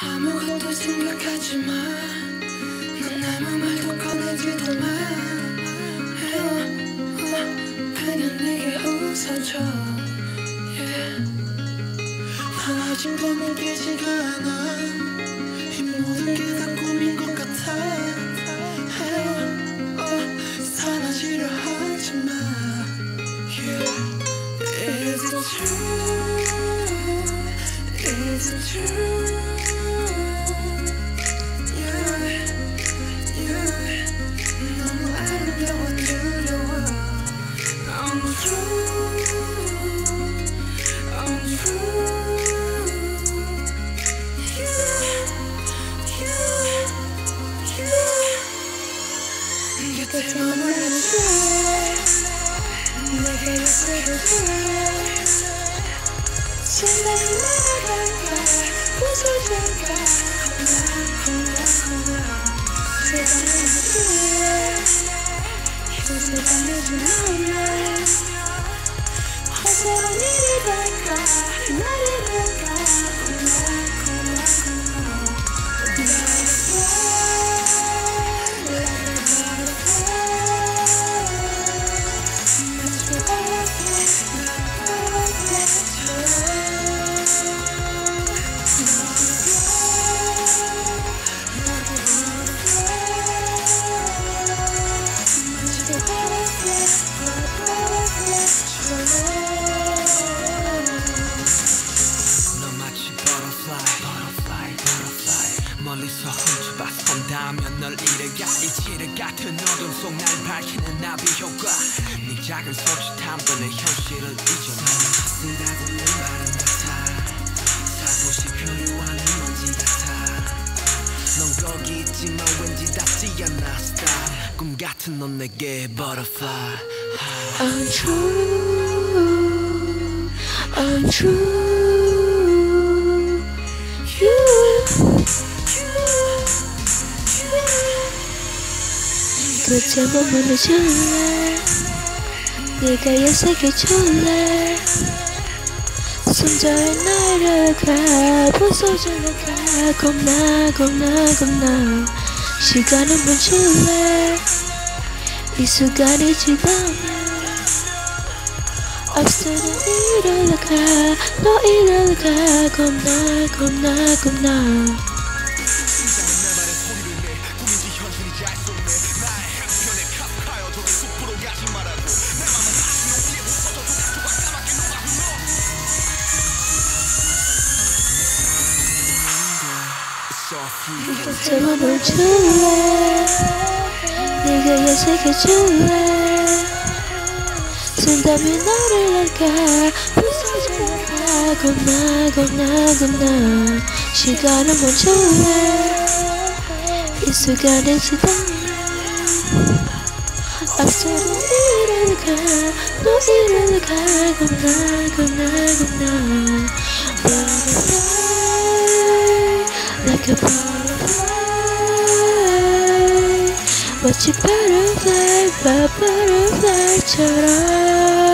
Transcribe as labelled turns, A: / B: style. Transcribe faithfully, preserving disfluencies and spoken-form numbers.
A: 아무것도 생각하지 마. 넌 아무 말도 꺼내지도 마. 그냥 내게 웃어줘. yeah. 난 아직 꿈이 깨지가 않아. 이 모든 게 다 꿈인 것 같아. 사라지려 하지 마. yeah. Is it true? Is it true? 너무 아름다워 두려워. I'm true, I'm true. Yeah, yeah, yeah. 곁에 머물러줘. 내게 있어줘. 생각이 날아갈까 부서질까. 홀라 홀라 홀라. 세상은 뒤에 이곳에 담겨진 너를 어서런 일이 될까 날이 될까. 홀라 홀라 홀라. Butterfly, like a butterfly. 마치 butterfly, butterfly.
B: 멀리서 훔쳐봤던 다면 널 잃어가 이치를 같은 어둠 속 날 밝히는 나비 효과. 네 작은 소짓함도 내 현실을 잊어놔. 쓰다듬는 말은 같아. 살포시 표류한 먼지 같아. 넌 거기 있지만 왠지 닿지 않아. 스타일 꿈 같은 넌 내게 butterfly.
A: Untrue, untrue. 그저 머물러 줄래. 네가 예색해줄래. 숨져에 날아가 부서져가. 겁나 겁나 겁나. 시간은 멈출래. 이 순간이 지나면 앞서는 일어나가. 너 일어나가. 겁나 겁나 겁나. 곁에 머물줄래. 네가 예색해줄래. 쓴다면 너를 날까 부서질까. 겁나 겁나 겁나. 시간을 멈출래. 이 순간에 지나면 앞서로 일어나가. 너 일어나가. 겁나 겁나 겁나. Butterfly, like a butterfly. 마치 butterfly, butterfly처럼.